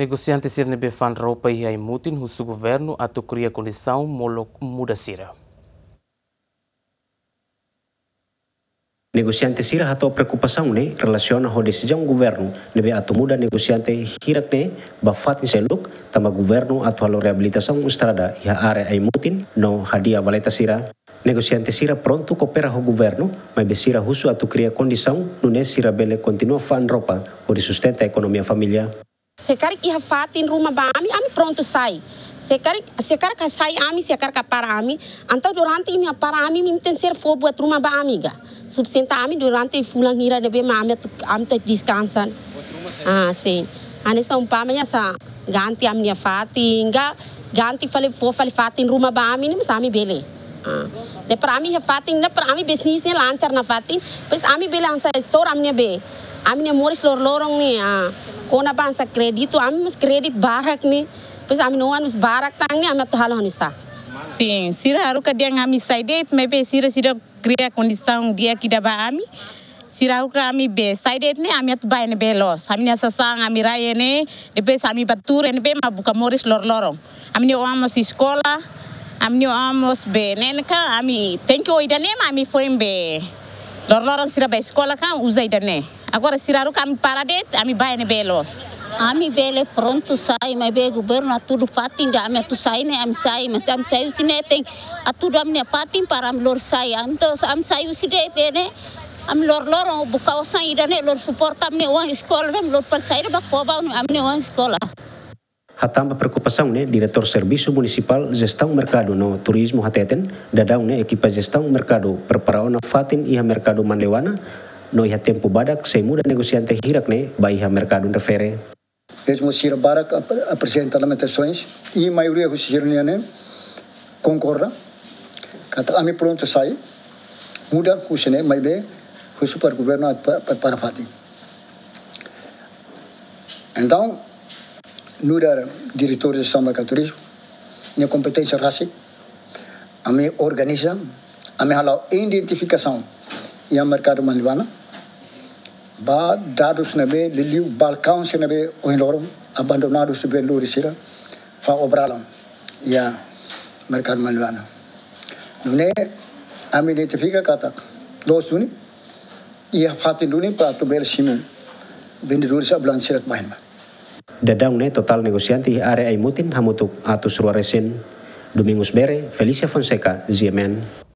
Negociante sirne befan roupa e mutin husu governo atau cria condição muda sira. Negociante sira hato preocupação ne relaciona ho decisão governo nebe atu muda negociante hirak ne bafat seluk tama governo atu halo reabilitação estrada ya area ai mutin no hadia valeta sira. Negociante sira pronto coopera ho governo mas besira husu atu cria condição nune sira bele continua fan roupa ho de sustenta a economia familia. Sekarang iha fatin rumah bami, pronto sai. Sekarang ka sai ami, sekarang ka para ami. Antau durante ini para ami minten ser fo buat rumah bami ga. Subsenta ami durante fulang hira debe ami tu descansan. Sim. Ane sa umpamanya sa ganti ami fatin, ganti fale fatin rumah bami ni mas ami bele. De para ami fatin, de para ami bisnis ni lancar na fatin, pas ami bele ang sa store ami be. Ami ne moris lorong ni kona bansa kredito ami mas kredit barak ni pois ami noan mas barak tang ni ami to halo nisa. Sim, sira haruka dia ngami side maybe sira cria condição dia kita ba ami. Sira haruka ami be side ne ami at bay ne be los. Ami ne sasang ami raya ne depois ami batur ne be mabuka moris lorong. Ami ne oamos escola, ami ne oamos be nenka ami thank you idane ami foi be lorong sira ba escola kan usa idane. Agora siraru kami paradet, ami bayane belos. Ami bele pronto sai, mas be governo tudo patin da ami tu sai ne ami sai, mas ami sai sine tem atudo ami patin para am lor sai, anto am sai uside ne am lor buka osai da ne lor support ami wan escola am lor per sai ba poba ami wan escola. Hatamba preocupação ne diretor serviço municipal gestão mercado no turismo hateten dadau ne equipa gestão mercado preparaona fatin iha mercado manlewana no iha tempo badak sai muda negociante hirak ne ba iha mercado refere. Mesmo Sira Barak apresenta lamentações e a maioria dos sirnianes concorda. Kata kami pronto sai muda usine mai be o super governo para fatin. Então no dar diretor de Samba Turismo, minha competência raci, a minha organiza, a minha identificação e a mercado manlivana, ba dados nabe liliu balcão se nabe o enorme abandonado se bem lorisira, fa obralam ya mercado manlivana. Nune a minha identifica kata dos uni e a fatin duni para tu bel simu vendedores ablancirat bahin. Dadang ne total negosiante area ai mutin hamutuk atus ruaresen Domingos Bere, Felicia Fonseca, ZMN.